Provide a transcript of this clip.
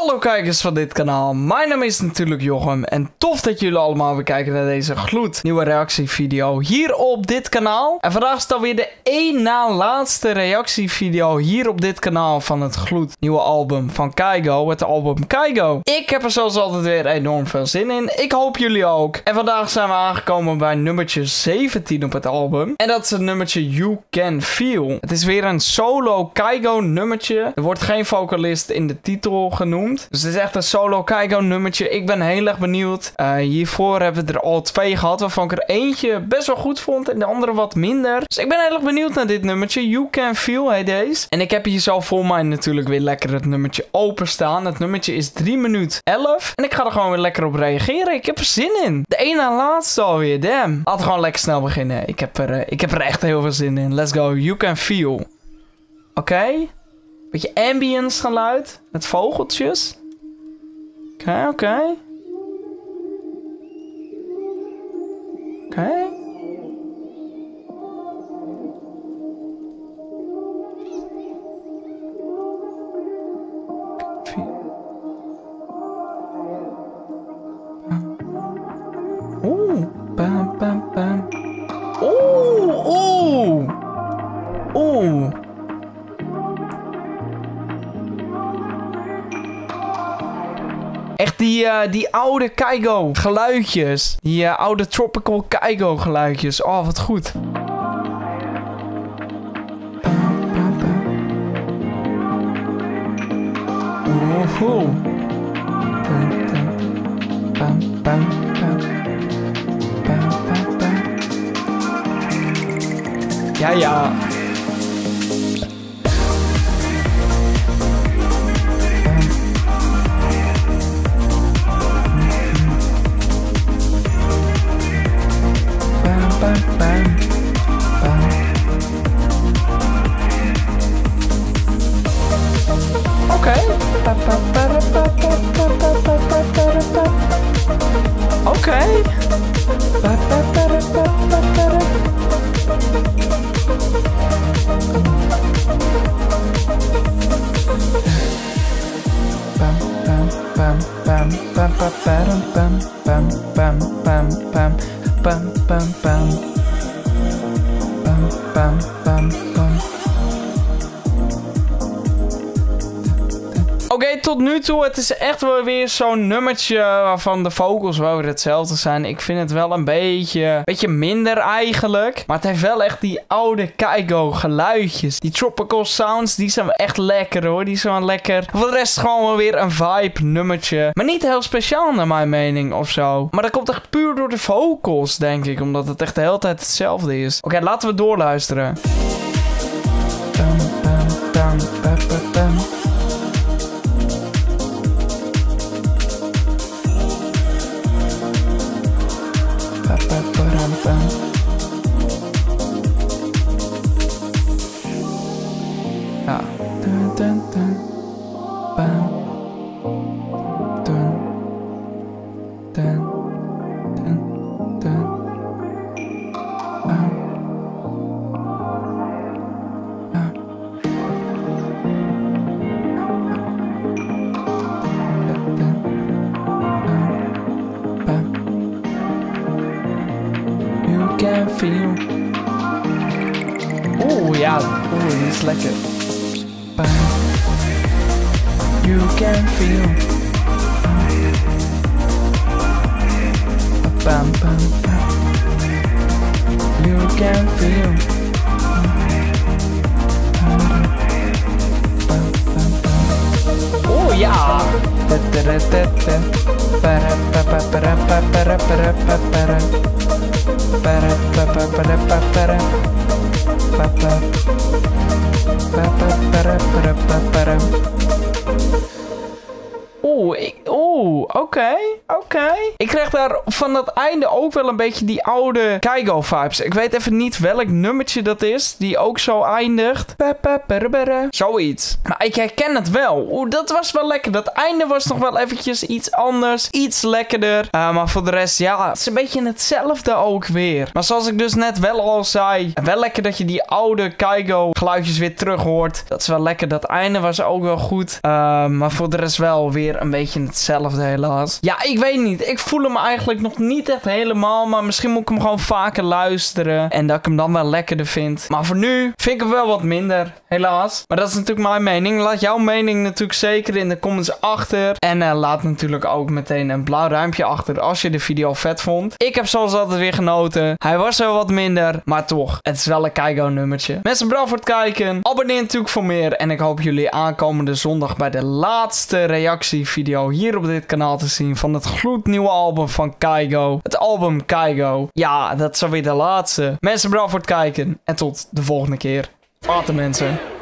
Hallo kijkers van dit kanaal, mijn naam is natuurlijk Jochem en tof dat jullie allemaal weer kijken naar deze gloednieuwe reactievideo hier op dit kanaal. En vandaag is het alweer de één na laatste reactievideo hier op dit kanaal van het gloednieuwe album van Kygo, het album Kygo. Ik heb er zoals altijd weer enorm veel zin in, ik hoop jullie ook. En vandaag zijn we aangekomen bij nummertje 17 op het album en dat is het nummertje You Can Feel. Het is weer een solo Kygo nummertje, er wordt geen vocalist in de titel genoemd. Dus het is echt een solo Kygo nummertje. Ik ben heel erg benieuwd. Hiervoor hebben we er al 2 gehad. Waarvan ik er eentje best wel goed vond. En de andere wat minder. Dus ik ben heel erg benieuwd naar dit nummertje. You Can Feel heet deze. En ik heb hier zo voor mij natuurlijk weer lekker het nummertje openstaan. Het nummertje is 3 minuten 11. En ik ga er gewoon weer lekker op reageren. Ik heb er zin in. De één na laatste alweer. Damn. Laten we gewoon lekker snel beginnen. Ik heb er echt heel veel zin in. Let's go. You Can Feel. Oké. Beetje ambience geluid. Met vogeltjes. Oké. Oké. Oeh. Bam, bam, bam. Oeh. Oeh. Oeh. Echt die oude Kygo geluidjes. Die oude Tropical Kygo geluidjes. Oh, wat goed. Oeh. Ja, ja. Oké. Oké, tot nu toe, het is echt wel weer zo'n nummertje waarvan de vocals wel weer hetzelfde zijn. Ik vind het wel een beetje minder eigenlijk. Maar het heeft wel echt die oude Kygo geluidjes. Die tropical sounds, die zijn wel echt lekker hoor. Die zijn wel lekker. Voor de rest gewoon wel weer een vibe nummertje. Maar niet heel speciaal naar mijn mening of zo. Maar dat komt echt puur door de vocals, denk ik. Omdat het echt de hele tijd hetzelfde is. Oké, laten we doorluisteren. Ja. You can feel. Oeh, ja. Oeh, die is lekker. You can feel. Bam, bam, bam. You can feel. Oh ja. Oeh, oké. Oké. Ik kreeg daar van dat einde ook wel een beetje die oude Kaigo vibes. Ik weet even niet welk nummertje dat is, die ook zo eindigt. Zoiets. Maar ik herken het wel. Oeh, dat was wel lekker. Dat einde was nog wel eventjes iets anders. Iets lekkerder. Maar voor de rest, ja, het is een beetje hetzelfde ook weer. Maar zoals ik dus net wel al zei, wel lekker dat je die oude Kaigo geluidjes weer terug hoort. Dat is wel lekker. Dat einde was ook wel goed. Maar voor de rest wel weer een beetje hetzelfde helaas. Ja, ik weet niet. Ik voel hem eigenlijk nog niet echt helemaal. Maar misschien moet ik hem gewoon vaker luisteren. En dat ik hem dan wel lekkerder vind. Maar voor nu vind ik hem wel wat minder. Helaas. Maar dat is natuurlijk mijn mening. Laat jouw mening natuurlijk zeker in de comments achter. En laat natuurlijk ook meteen een blauw duimpje achter als je de video vet vond. Ik heb zoals altijd weer genoten. Hij was wel wat minder. Maar toch, het is wel een Kaigo nummertje. Mensen, bedankt voor het kijken. Abonneer natuurlijk voor meer. En ik hoop jullie aankomende zondag bij de laatste reactievideo hier op dit kanaal te zien van het gloednieuwe album van Kaigo. Het album Kaigo. Ja, dat is alweer de laatste. Mensen, bedankt voor het kijken. En tot de volgende keer. Later mensen.